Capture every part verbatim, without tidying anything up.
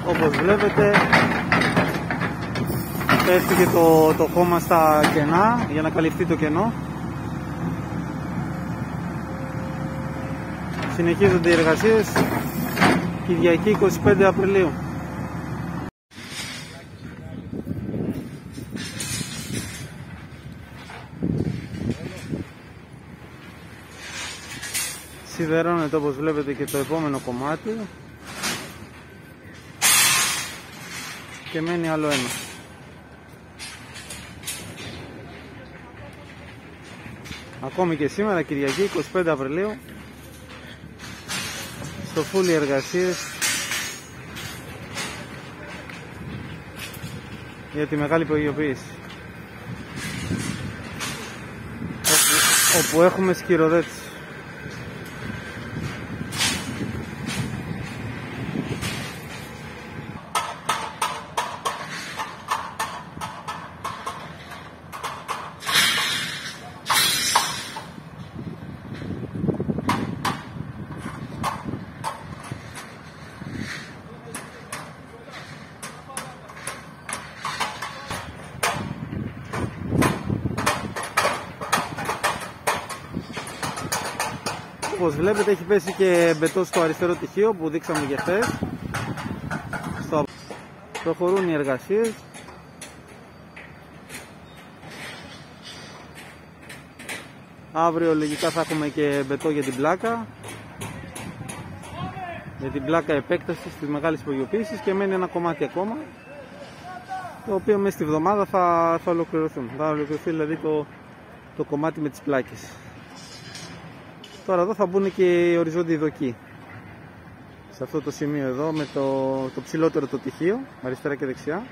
Όπως βλέπετε πέφτει το, το χώμα στα κενά για να καλυφθεί το κενό. Συνεχίζονται οι εργασίες Κυριακή είκοσι πέντε Απριλίου. Σιδερώνεται όπως βλέπετε και το επόμενο κομμάτι και μένει άλλο ένα. Ακόμη και σήμερα Κυριακή είκοσι πέντε Απριλίου στο φούλι εργασίες για τη μεγάλη προειδοποίηση, όπου, όπου έχουμε σκυροδέτηση. Όπως βλέπετε έχει πέσει και μπετό στο αριστερό τυχείο που δείξαμε και χθες. Στο... Προχωρούν οι εργασίες. Αύριο λογικά θα έχουμε και μπετό για την πλάκα. Για την πλάκα επέκτασης της μεγάλης υπογειοποίησης και μένει ένα κομμάτι ακόμα, το οποίο μέσα στη βδομάδα θα, θα ολοκληρωθούν. Θα ολοκληρωθεί δηλαδή το, το κομμάτι με τις πλάκες. Τώρα εδώ θα μπουν και οι οριζόντιοι δοκοί. Σε αυτό το σημείο εδώ με το, το ψηλότερο το τυχείο, αριστερά και δεξιά.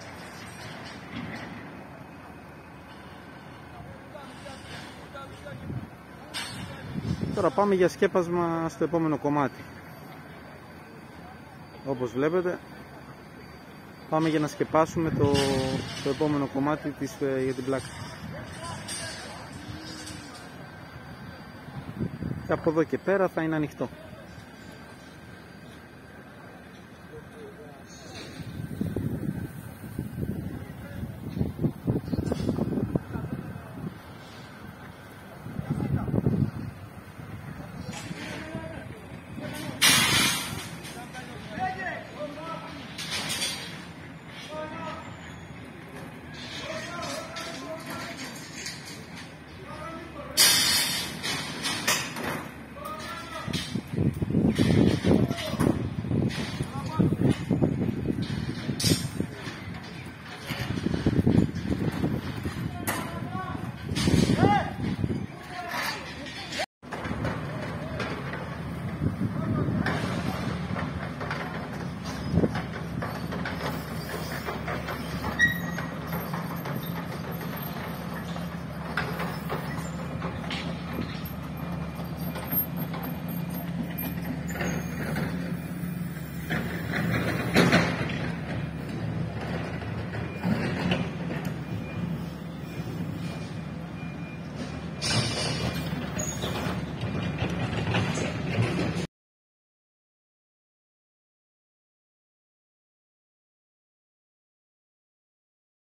Τώρα πάμε για σκέπασμα στο επόμενο κομμάτι. Όπως βλέπετε πάμε για να σκεπάσουμε το, το επόμενο κομμάτι της, για την πλάκα. Και από εδώ και πέρα θα είναι ανοιχτό.